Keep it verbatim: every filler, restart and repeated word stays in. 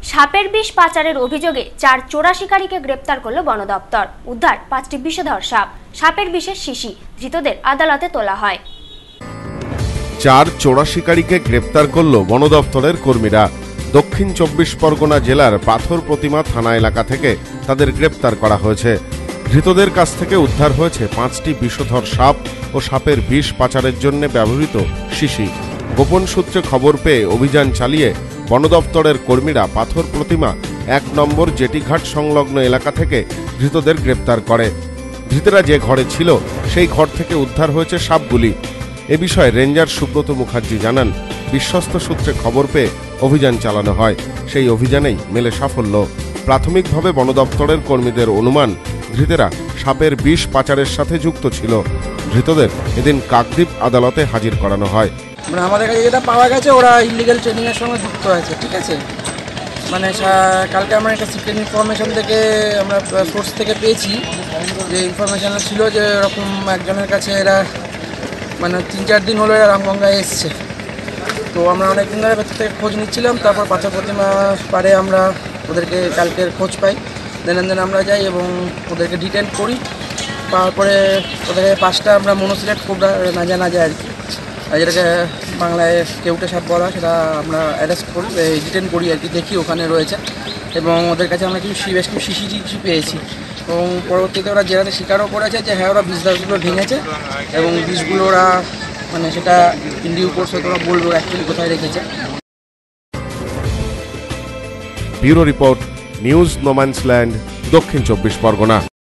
সাপের বিষ পাচারের অভিযোগে চার চোরা শিকারীকে গ্রেপ্তার করল বন দপ্তর। উদ্ধার পাঁচটি বিষধর সাপ, সাপের বিষের শিশি। ধৃতদের আদালতে তোলা হয়। চার চোরা শিকারীকে গ্রেপ্তার করল বন দপ্তরের কর্মীরা। দক্ষিণ চব্বিশ পরগনা জেলার পাথর প্রতিমা থানা এলাকা থেকে তাদের গ্রেপ্তার করা হয়েছে। ধৃতদের কাছ থেকে উদ্ধার হয়েছে পাঁচটি বিষধর সাপ ও সাপের বিষ পাচারের জন্য ব্যবহৃত শিশি। গোপন সূত্রে খবর পেয়ে অভিযান চালিয়ে বন দপ্তরের কর্মীরা পাথর প্রতিমা এক নম্বর জেটিঘাট সংলগ্ন এলাকা থেকে ধৃতদের গ্রেপ্তার করে। ধৃতেরা যে ঘরে ছিল সেই ঘর থেকে উদ্ধার হয়েছে সাপগুলি। এ বিষয়ে রেঞ্জার সুব্রত মুখার্জি জানান, বিশ্বস্ত সূত্রে খবর পেয়ে অভিযান চালানো হয়। সেই অভিযানেই মেলে সাফল্য। প্রাথমিকভাবে বন দপ্তরের কর্মীদের অনুমান, ধৃতেরা সাপের বিষ পাচারের সাথে যুক্ত ছিল। ধৃতদের এদিন কাকদ্বীপ আদালতে হাজির করানো হয়। মানে আমাদের কাছে যেটা পাওয়া গেছে, ওরা ইলিগাল ট্রেনিংয়ের সঙ্গে যুক্ত আছে, ঠিক আছে। মানে কালকে আমরা একটা সিক্রেট ইনফরমেশন থেকে আমরা সোর্স থেকে পেয়েছি, যে ইনফরমেশন ছিল যে এরকম একজনের কাছে এরা মানে তিন চার দিন হলো এরা রামগঙ্গায় এসছে। তো আমরা অনেক দিন ধরে ভেতর থেকে খোঁজ নিচ্ছিলাম। তারপর পাথর প্রতিমা পারে আমরা ওদেরকে কালকের খোঁজ পাই। দেন দেন আমরা যাই এবং ওদেরকে ডিটেন করি। তারপরে ওদেরকে পাঁচটা আমরা মনোসিলেট কোবরা না জানা যায় আর কি, যেটাকে বাংলায় কেউটে সাপ বলা, সেটা আমরা অ্যারেস্ট করি, ডিটেন করি আর কি, দেখি ওখানে রয়েছে। এবং ওদের কাছে আমরা কিছু বেশ কিছু শিশি কিছু পেয়েছি। এবং পরবর্তীতে ওরা জেলাতে স্বীকারও করেছে যে হ্যাঁ, ওরা বিষগুলো ভেঙেছে এবং বিষগুলো ওরা মানে সেটা ইন্ডিউ কোর্সে তোরা বলবো অ্যাকচুয়ালি কোথায় রেখেছে। ব্যুরো রিপোর্ট, নিউজ নোম্যান্সল্যান্ড, দক্ষিণ চব্বিশ পরগনা।